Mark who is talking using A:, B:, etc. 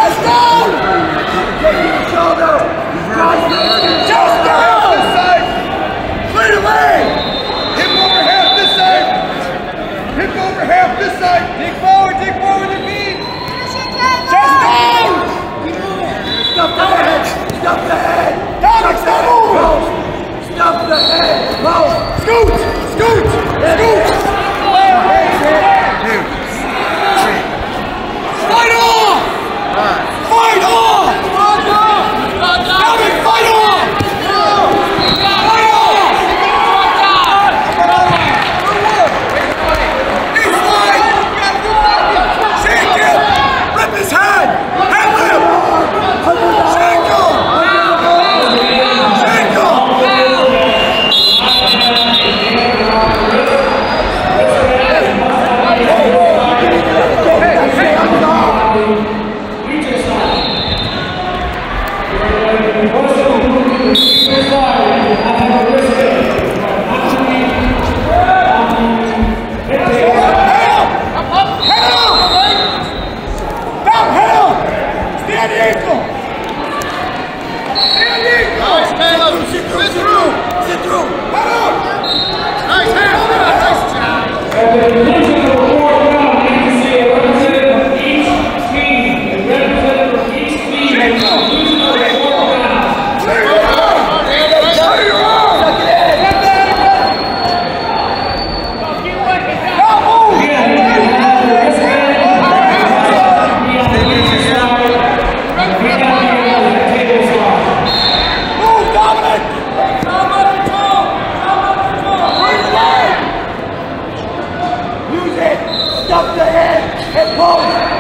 A: Just down! Take your shoulder! Just down! This side! Clear away! Hip over half this side! Hip over half this side! Dig forward your feet! Just down! Stuff the head! Stuff the head! Down, stop moving! Stuff the head! Move! Scoot! Scoot! Scoot! Fight on! Fight on! Fight on! Stuff the head and pose!